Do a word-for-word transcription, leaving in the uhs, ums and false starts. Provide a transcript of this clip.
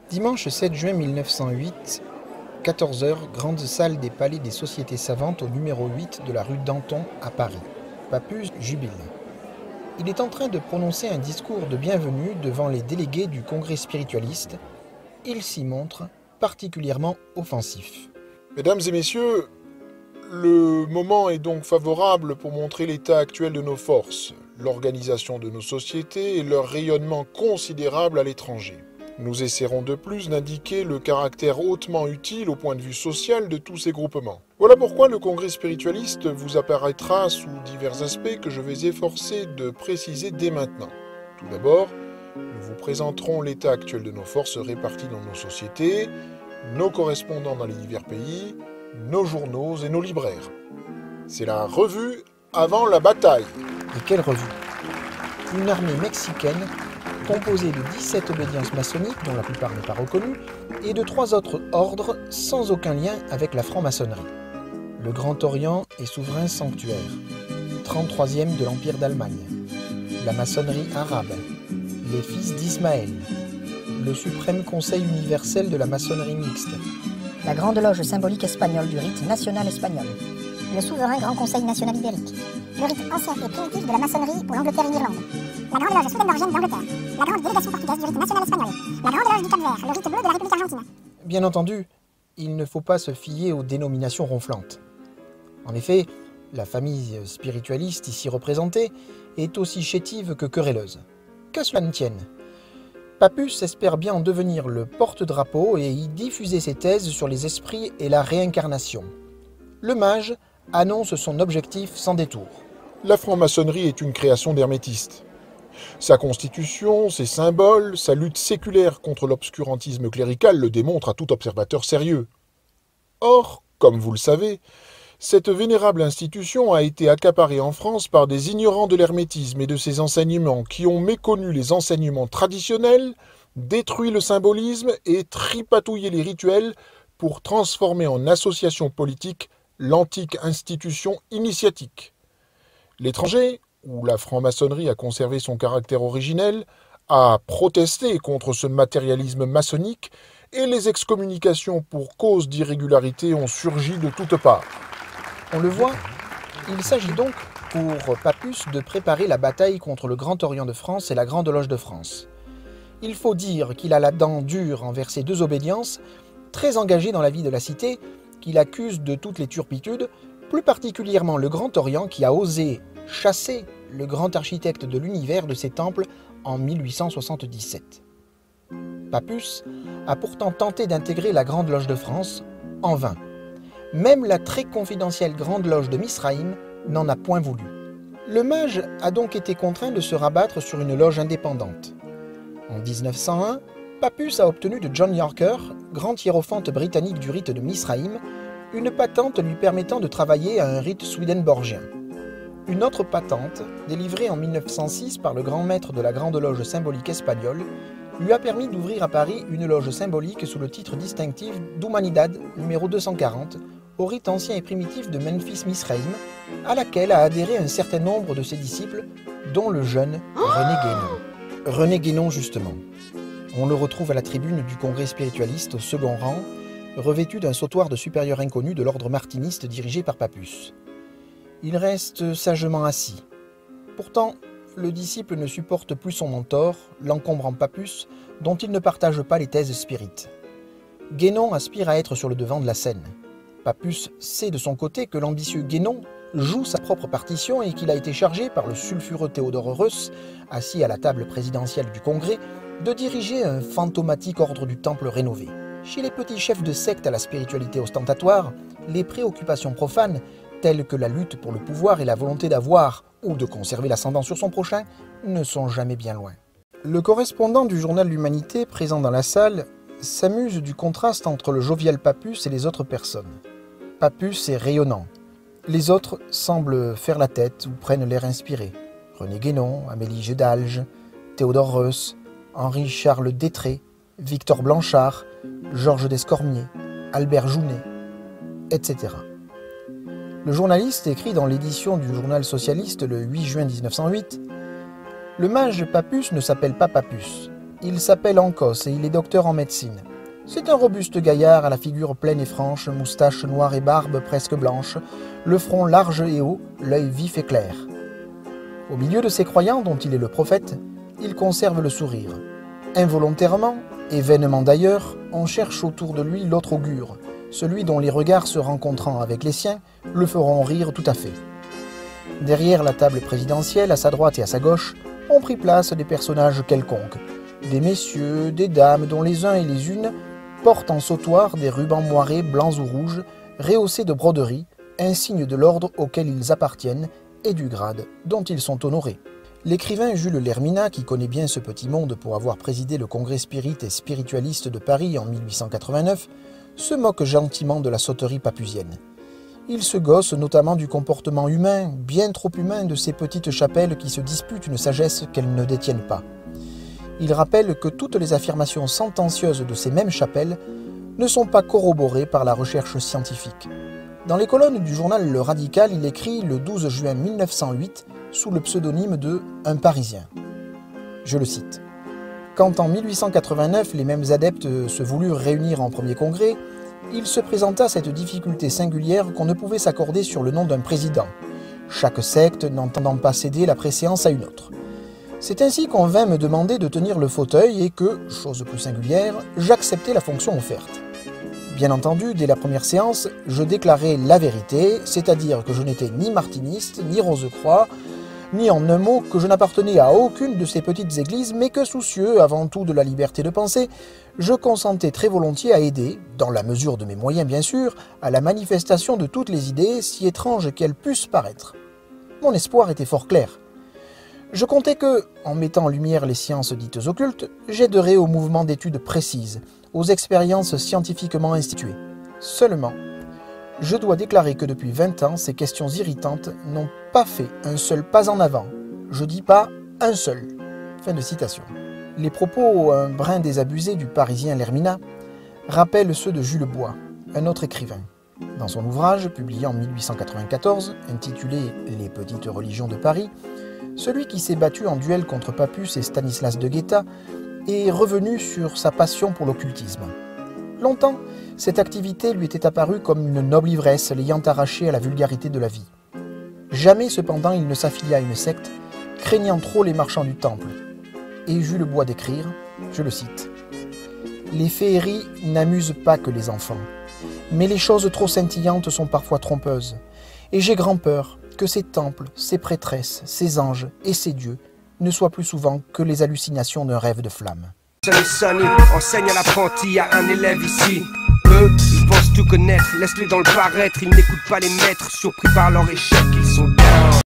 Dimanche sept juin mille neuf cent huit, quatorze heures, grande salle des Palais des Sociétés Savantes au numéro huit de la rue Danton à Paris. Papus jubile. Il est en train de prononcer un discours de bienvenue devant les délégués du Congrès spiritualiste. Il s'y montre particulièrement offensif. Mesdames et messieurs, le moment est donc favorable pour montrer l'état actuel de nos forces, l'organisation de nos sociétés et leur rayonnement considérable à l'étranger. Nous essaierons de plus d'indiquer le caractère hautement utile au point de vue social de tous ces groupements. Voilà pourquoi le Congrès spiritualiste vous apparaîtra sous divers aspects que je vais efforcer de préciser dès maintenant. Tout d'abord, nous vous présenterons l'état actuel de nos forces réparties dans nos sociétés, nos correspondants dans les divers pays, nos journaux et nos libraires. C'est la revue avant la bataille. Et quelle revue? Une armée mexicaine composée de dix-sept obédiences maçonniques, dont la plupart n'est pas reconnue, et de trois autres ordres sans aucun lien avec la franc-maçonnerie. Le Grand Orient est souverain sanctuaire, trente-troisième de l'Empire d'Allemagne, la maçonnerie arabe, les fils d'Ismaël, le suprême conseil universel de la maçonnerie mixte, la grande loge symbolique espagnole du rite national espagnol, le souverain grand conseil national ibérique, le rite ancien et primitif de la maçonnerie pour l'Angleterre et l'Irlande, la grande loge swedenborgienne d'Angleterre, la grande délégation portugaise du rite national espagnol, la grande loge du Cap-Vert, le rite bleu de la République argentine. Bien entendu, il ne faut pas se fier aux dénominations ronflantes. En effet, la famille spiritualiste ici représentée est aussi chétive que querelleuse. Qu'à cela ne tienne, Papus espère bien en devenir le porte-drapeau et y diffuser ses thèses sur les esprits et la réincarnation. Le mage annonce son objectif sans détour. La franc-maçonnerie est une création d'hermétistes. Sa constitution, ses symboles, sa lutte séculaire contre l'obscurantisme clérical le démontrent à tout observateur sérieux. Or, comme vous le savez, cette vénérable institution a été accaparée en France par des ignorants de l'hermétisme et de ses enseignements qui ont méconnu les enseignements traditionnels, détruit le symbolisme et tripatouillé les rituels pour transformer en association politique l'antique institution initiatique. L'étranger, où la franc-maçonnerie a conservé son caractère originel, a protesté contre ce matérialisme maçonnique et les excommunications pour cause d'irrégularité ont surgi de toutes parts. On le voit, il s'agit donc pour Papus de préparer la bataille contre le Grand Orient de France et la Grande Loge de France. Il faut dire qu'il a la dent dure envers ces deux obédiences, très engagées dans la vie de la cité, qu'il accuse de toutes les turpitudes, plus particulièrement le Grand Orient qui a osé chasser le grand architecte de l'univers de ses temples en mille huit cent soixante-dix-sept. Papus a pourtant tenté d'intégrer la Grande Loge de France, en vain. Même la très confidentielle Grande Loge de Misraïm n'en a point voulu. Le mage a donc été contraint de se rabattre sur une loge indépendante. En mille neuf cent un, Papus a obtenu de John Yorker, grand hiérophante britannique du rite de Misraïm, une patente lui permettant de travailler à un rite swedenborgien. Une autre patente, délivrée en mille neuf cent six par le grand maître de la Grande Loge symbolique espagnole, lui a permis d'ouvrir à Paris une loge symbolique sous le titre distinctif d'Humanidad numéro deux cent quarante, au rite ancien et primitif de Memphis-Misraïm, à laquelle a adhéré un certain nombre de ses disciples, dont le jeune René Guénon. René Guénon, justement. On le retrouve à la tribune du Congrès spiritualiste au second rang, revêtu d'un sautoir de supérieur inconnu de l'ordre martiniste dirigé par Papus. Il reste sagement assis. Pourtant, le disciple ne supporte plus son mentor, l'encombrant Papus, dont il ne partage pas les thèses spirites. Guénon aspire à être sur le devant de la scène. Papus sait de son côté que l'ambitieux Guénon joue sa propre partition et qu'il a été chargé par le sulfureux Théodore Reuss, assis à la table présidentielle du Congrès, de diriger un fantomatique ordre du Temple rénové. Chez les petits chefs de secte à la spiritualité ostentatoire, les préoccupations profanes, telles que la lutte pour le pouvoir et la volonté d'avoir ou de conserver l'ascendant sur son prochain, ne sont jamais bien loin. Le correspondant du journal L'Humanité, présent dans la salle, s'amuse du contraste entre le jovial Papus et les autres personnes. Papus est rayonnant. Les autres semblent faire la tête ou prennent l'air inspiré. René Guénon, Amélie Gédalge, Théodore Reuss, Henri-Charles Détré, Victor Blanchard, Georges Descormier, Albert Jounet, et cetera. Le journaliste écrit dans l'édition du journal socialiste le huit juin mille neuf cent huit « Le mage Papus ne s'appelle pas Papus. Il s'appelle Ancos et il est docteur en médecine. C'est un robuste gaillard à la figure pleine et franche, moustache noire et barbe presque blanche, le front large et haut, l'œil vif et clair. Au milieu de ses croyants, dont il est le prophète, il conserve le sourire. Involontairement, et vainement d'ailleurs, on cherche autour de lui l'autre augure, celui dont les regards se rencontrant avec les siens le feront rire tout à fait. Derrière la table présidentielle, à sa droite et à sa gauche, ont pris place des personnages quelconques, des messieurs, des dames dont les uns et les unes portent en sautoir des rubans moirés blancs ou rouges, rehaussés de broderies, insigne de l'ordre auquel ils appartiennent et du grade dont ils sont honorés. L'écrivain Jules Lerminat, qui connaît bien ce petit monde pour avoir présidé le congrès spirit et spiritualiste de Paris en mille huit cent quatre-vingt-neuf, se moque gentiment de la sauterie papusienne. Il se gosse notamment du comportement humain, bien trop humain, de ces petites chapelles qui se disputent une sagesse qu'elles ne détiennent pas. Il rappelle que toutes les affirmations sentencieuses de ces mêmes chapelles ne sont pas corroborées par la recherche scientifique. Dans les colonnes du journal Le Radical, il écrit le douze juin mille neuf cent huit sous le pseudonyme de « Un Parisien ». Je le cite. « Quand en mille huit cent quatre-vingt-neuf les mêmes adeptes se voulurent réunir en premier congrès, il se présenta cette difficulté singulière qu'on ne pouvait s'accorder sur le nom d'un président, chaque secte n'entendant pas céder la préséance à une autre. C'est ainsi qu'on vint me demander de tenir le fauteuil et que, chose plus singulière, j'acceptais la fonction offerte. Bien entendu, dès la première séance, je déclarais la vérité, c'est-à-dire que je n'étais ni martiniste, ni Rose-Croix, ni en un mot que je n'appartenais à aucune de ces petites églises, mais que soucieux avant tout de la liberté de penser, je consentais très volontiers à aider, dans la mesure de mes moyens bien sûr, à la manifestation de toutes les idées, si étranges qu'elles pussent paraître. Mon espoir était fort clair. Je comptais que, en mettant en lumière les sciences dites occultes, j'aiderais au mouvement d'études précises, aux expériences scientifiquement instituées. Seulement, je dois déclarer que depuis vingt ans, ces questions irritantes n'ont pas fait un seul pas en avant. Je dis pas un seul. Fin de citation. Les propos un brin désabusés du Parisien Lerminat rappellent ceux de Jules Bois, un autre écrivain. Dans son ouvrage, publié en mille huit cent quatre-vingt-quatorze, intitulé « Les petites religions de Paris », celui qui s'est battu en duel contre Papus et Stanislas de Guetta est revenu sur sa passion pour l'occultisme. Longtemps, cette activité lui était apparue comme une noble ivresse l'ayant arraché à la vulgarité de la vie. Jamais cependant il ne s'affilia à une secte, craignant trop les marchands du temple. Et Jules Bois d'écrire, je le cite, « Les féeries n'amusent pas que les enfants, mais les choses trop scintillantes sont parfois trompeuses, et j'ai grand peur que ces temples, ces prêtresses, ces anges et ces dieux ne soient plus souvent que les hallucinations d'un rêve de flamme. » Sonny Sonny enseigne à l'apprenti à un élève ici. Eux, ils pensent tout connaître, laisse-les dans le paraître, ils n'écoutent pas les maîtres, surpris par leur échec, ils sont down.